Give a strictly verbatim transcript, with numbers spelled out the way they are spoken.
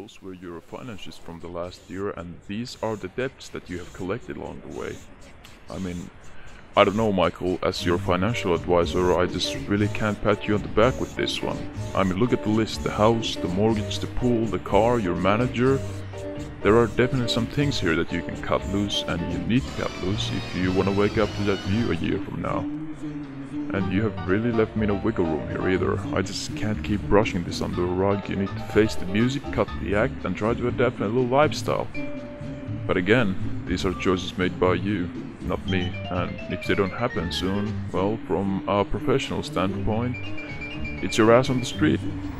those were your finances from the last year, and these are the debts that you have collected along the way. I mean, I don't know, Michael, as your financial advisor, I just really can't pat you on the back with this one. I mean, look at the list: the house, the mortgage, the pool, the car, your manager. There are definitely some things here that you can cut loose, and you need to cut loose if you want to wake up to that view a year from now. And you have really left me no wiggle room here either. I just can't keep brushing this under a rug. You need to face the music, cut the act, and try to adapt a little lifestyle. But again, these are choices made by you, not me, and if they don't happen soon, well, from a professional standpoint, it's your ass on the street.